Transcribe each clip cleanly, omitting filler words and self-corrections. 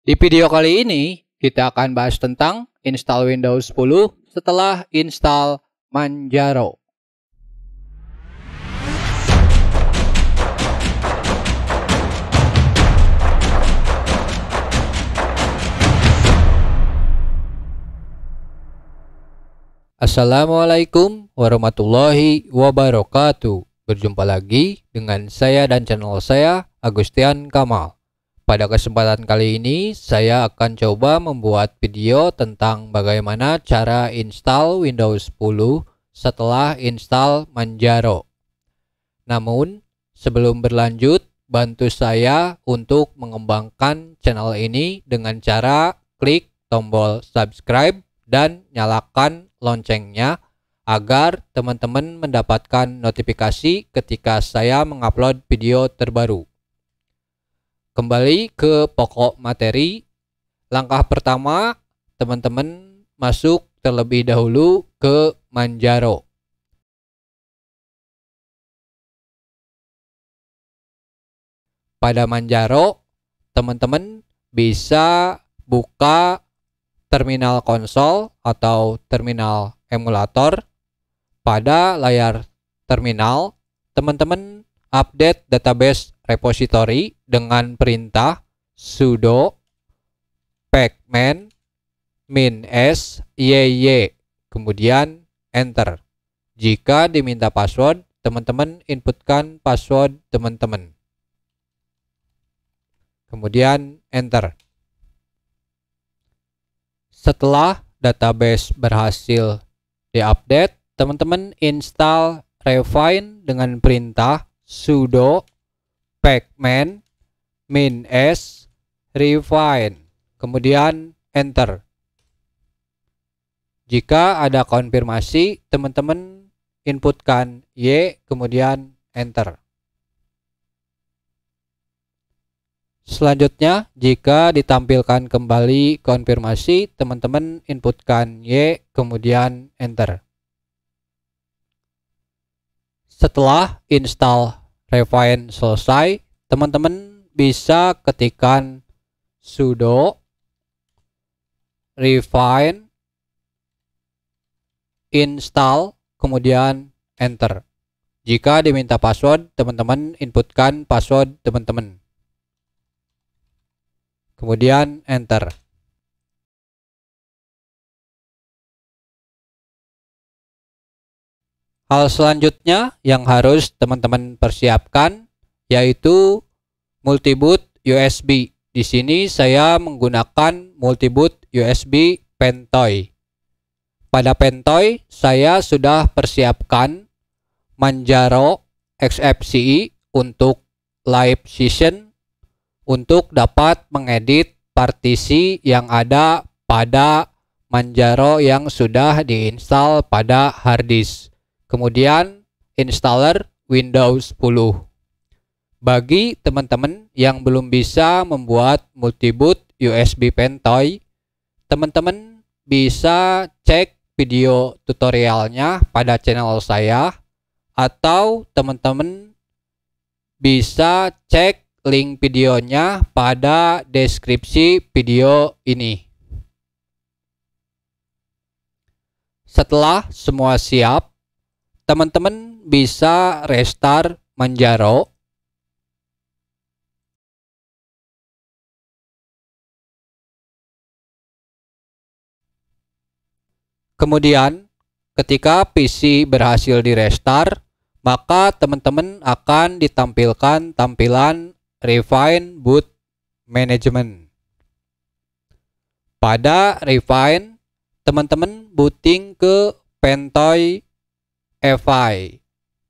Di video kali ini, kita akan bahas tentang install Windows 10 setelah install Manjaro. Assalamualaikum warahmatullahi wabarakatuh. Berjumpa lagi dengan saya dan channel saya, Agustian Kamal. Pada kesempatan kali ini, saya akan coba membuat video tentang bagaimana cara install Windows 10 setelah install Manjaro. Namun, sebelum berlanjut, bantu saya untuk mengembangkan channel ini dengan cara klik tombol subscribe dan nyalakan loncengnya agar teman-teman mendapatkan notifikasi ketika saya mengupload video terbaru. Kembali ke pokok materi. Langkah pertama, teman-teman masuk terlebih dahulu ke Manjaro. Pada Manjaro, teman-teman bisa buka terminal konsol atau terminal emulator. Pada layar terminal, teman-teman update database repository dengan perintah sudo pacman -s yy, kemudian enter. Jika diminta password, teman-teman inputkan password teman-teman, kemudian enter. Setelah database berhasil diupdate, teman-teman install Refine dengan perintah sudo pacman -s refine, kemudian enter. Jika ada konfirmasi, teman-teman inputkan y, kemudian enter. Selanjutnya, jika ditampilkan kembali konfirmasi, teman-teman inputkan y, kemudian enter. Setelah install Refine selesai, teman-teman bisa ketikkan sudo refine install, kemudian enter. Jika diminta password, teman-teman inputkan password teman-teman, kemudian enter. Hal selanjutnya yang harus teman-teman persiapkan yaitu multiboot USB. Di sini saya menggunakan multiboot USB Pentoy. Pada Pentoy saya sudah persiapkan Manjaro XFCE untuk live session untuk dapat mengedit partisi yang ada pada Manjaro yang sudah diinstal pada hard disk. Kemudian installer Windows 10. Bagi teman-teman yang belum bisa membuat multiboot USB Pentoy, teman-teman bisa cek video tutorialnya pada channel saya, atau teman-teman bisa cek link videonya pada deskripsi video ini. Setelah semua siap, teman-teman bisa restart Manjaro. Kemudian, ketika PC berhasil direstart, maka teman-teman akan ditampilkan tampilan Refine Boot Management. Pada Refine, teman-teman booting ke Pentoy EFI.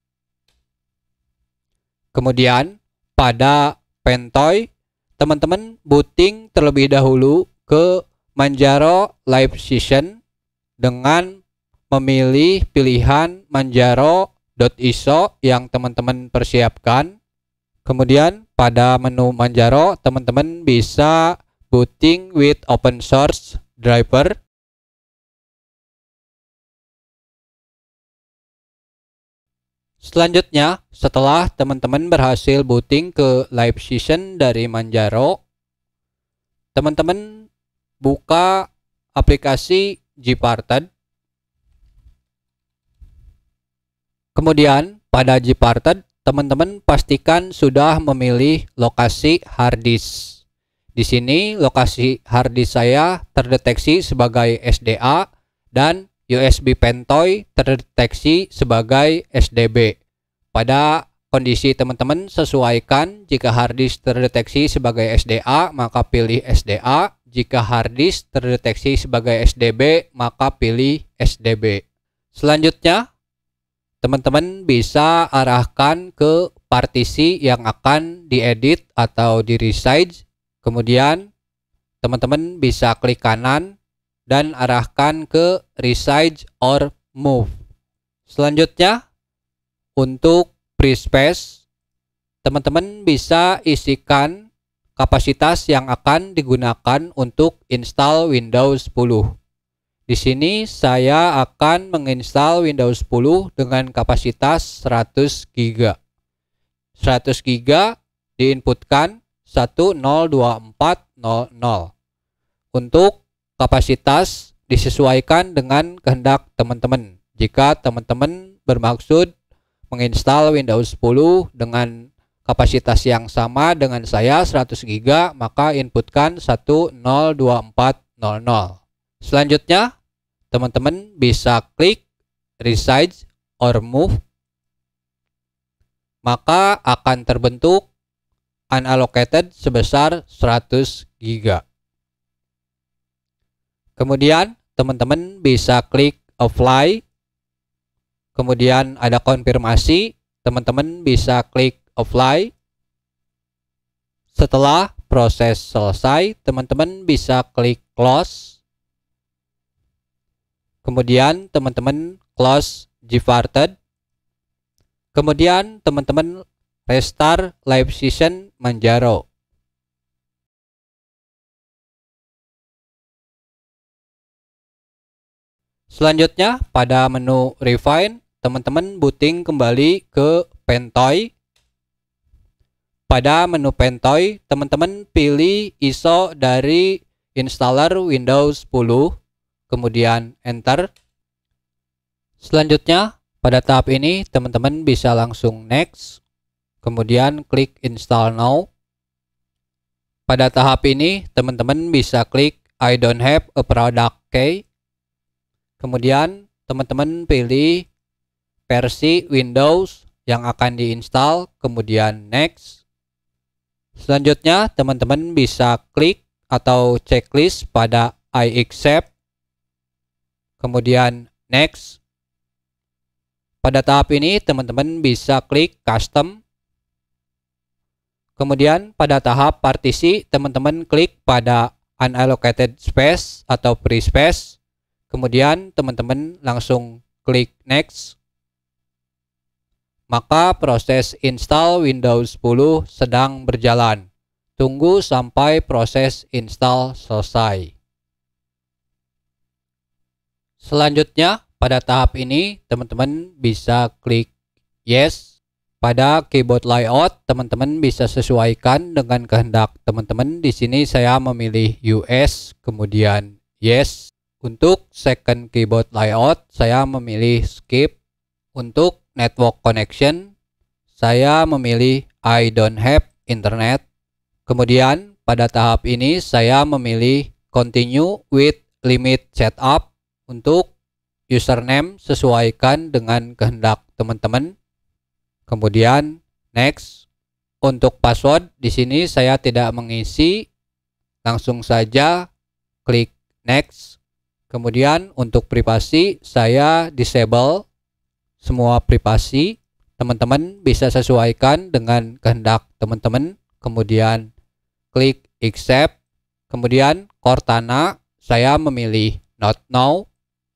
Kemudian pada Pentoy, teman-teman booting terlebih dahulu ke Manjaro Live Session dengan memilih pilihan manjaro.iso yang teman-teman persiapkan. Kemudian pada menu Manjaro, teman-teman bisa booting with open source driver. Selanjutnya, setelah teman-teman berhasil booting ke live session dari Manjaro, teman-teman buka aplikasi Gparted. Kemudian pada Gparted, teman-teman pastikan sudah memilih lokasi hard disk. Di sini lokasi hard disk saya terdeteksi sebagai SDA dan USB Pentoy terdeteksi sebagai SDB. Pada kondisi teman-teman sesuaikan, jika hard disk terdeteksi sebagai SDA maka pilih SDA, jika hard disk terdeteksi sebagai SDB maka pilih SDB. Selanjutnya, teman-teman bisa arahkan ke partisi yang akan diedit atau di resize. Kemudian teman-teman bisa klik kanan dan arahkan ke resize or move. Selanjutnya, untuk free space, teman-teman bisa isikan kapasitas yang akan digunakan untuk install Windows 10. Di sini saya akan menginstal Windows 10 dengan kapasitas 100 GB. 100 GB diinputkan 102400. Untuk kapasitas disesuaikan dengan kehendak teman-teman. Jika teman-teman bermaksud menginstal Windows 10 dengan kapasitas yang sama dengan saya 100 GB, maka inputkan 102400. Selanjutnya, teman-teman bisa klik resize or move, maka akan terbentuk unallocated sebesar 100 GB. Kemudian, teman-teman bisa klik apply, kemudian ada konfirmasi, teman-teman bisa klik apply. Setelah proses selesai, teman-teman bisa klik close. Kemudian teman-teman close Gparted. Kemudian teman-teman restart live session Manjaro. Selanjutnya pada menu refine, teman-teman booting kembali ke Pentoy. Pada menu Pentoy, teman-teman pilih ISO dari installer Windows 10. Kemudian enter. Selanjutnya pada tahap ini teman-teman bisa langsung next, kemudian klik install now. Pada tahap ini teman-teman bisa klik I don't have a product key, kemudian teman-teman pilih versi Windows yang akan diinstal, kemudian next. Selanjutnya teman-teman bisa klik atau checklist pada I accept, kemudian next. Pada tahap ini teman-teman bisa klik custom. Kemudian pada tahap partisi teman-teman klik pada unallocated space atau free space. Kemudian teman-teman langsung klik next. Maka proses install Windows 10 sedang berjalan. Tunggu sampai proses install selesai. Selanjutnya, pada tahap ini, teman-teman bisa klik yes. Pada keyboard layout, teman-teman bisa sesuaikan dengan kehendak teman-teman. Di sini saya memilih US, kemudian yes. Untuk second keyboard layout, saya memilih skip. Untuk network connection, saya memilih I don't have internet. Kemudian, pada tahap ini, saya memilih continue with limit setup. Untuk username sesuaikan dengan kehendak teman-teman. Kemudian next. Untuk password di sini saya tidak mengisi, langsung saja klik next. Kemudian untuk privasi saya disable semua privasi. Teman-teman bisa sesuaikan dengan kehendak teman-teman. Kemudian klik accept. Kemudian Cortana saya memilih not now.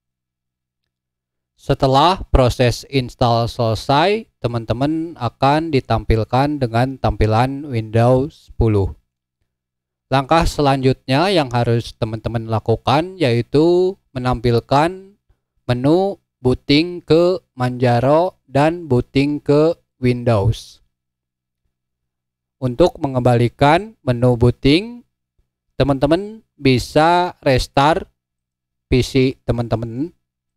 Setelah proses install selesai, teman-teman akan ditampilkan dengan tampilan Windows 10. Langkah selanjutnya yang harus teman-teman lakukan yaitu menampilkan menu booting ke Manjaro dan booting ke Windows. Untuk mengembalikan menu booting, teman-teman bisa restart PC teman-teman.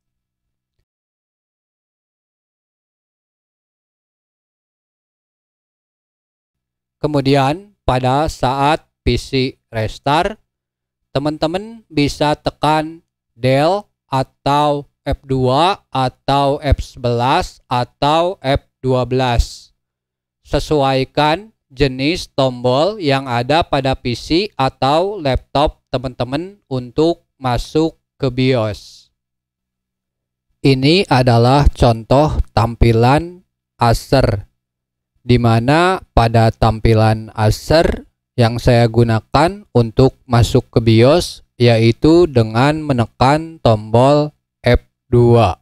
Kemudian pada saat PC restart, teman-teman bisa tekan Del atau F2 atau F11 atau F12. Sesuaikan jenis tombol yang ada pada PC atau laptop teman-teman untuk masuk ke BIOS. Ini adalah contoh tampilan Acer, di mana pada tampilan Acer yang saya gunakan untuk masuk ke BIOS yaitu dengan menekan tombol F2.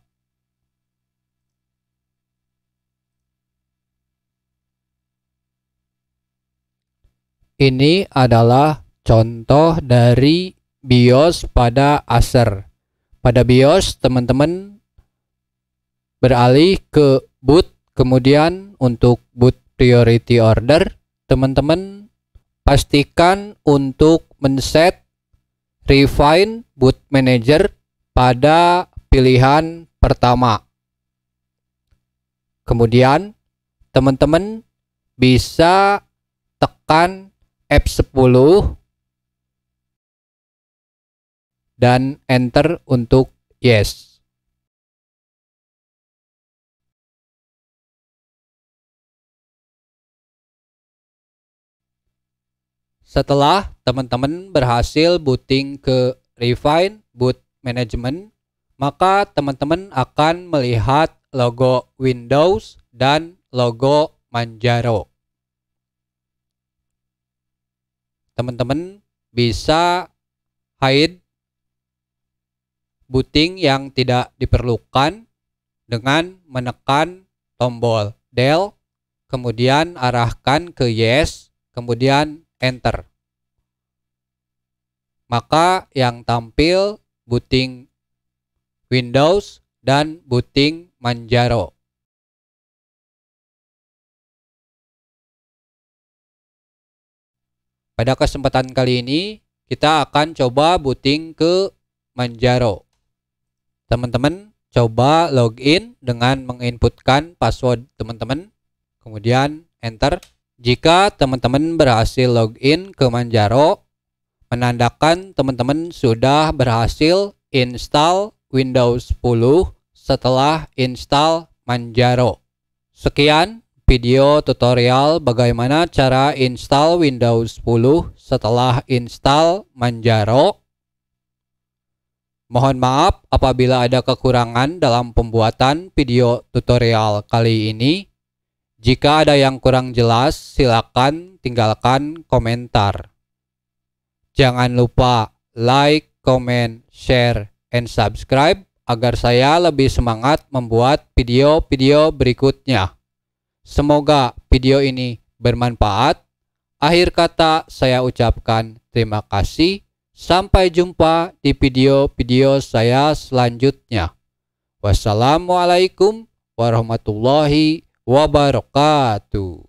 Ini adalah contoh dari BIOS pada Acer. Pada BIOS teman-teman beralih ke boot, kemudian untuk boot priority order, teman-teman pastikan untuk men-set refine boot manager pada pilihan pertama. Kemudian teman-teman bisa tekan F10 dan enter untuk yes. Setelah teman-teman berhasil booting ke Refine Boot Management, maka teman-teman akan melihat logo Windows dan logo Manjaro. Teman-teman bisa hide booting yang tidak diperlukan dengan menekan tombol Del, kemudian arahkan ke yes, kemudian enter. Maka yang tampil booting Windows dan booting Manjaro. Pada kesempatan kali ini kita akan coba booting ke Manjaro. Teman-teman coba login dengan menginputkan password teman-teman, kemudian enter. Jika teman-teman berhasil login ke Manjaro, menandakan teman-teman sudah berhasil install Windows 10 setelah install Manjaro. Sekian video tutorial bagaimana cara install Windows 10 setelah install Manjaro. Mohon maaf apabila ada kekurangan dalam pembuatan video tutorial kali ini. Jika ada yang kurang jelas, silakan tinggalkan komentar. Jangan lupa like, comment, share, and subscribe agar saya lebih semangat membuat video-video berikutnya. Semoga video ini bermanfaat. Akhir kata saya ucapkan terima kasih. Sampai jumpa di video-video saya selanjutnya. Wassalamualaikum warahmatullahi wabarakatuh.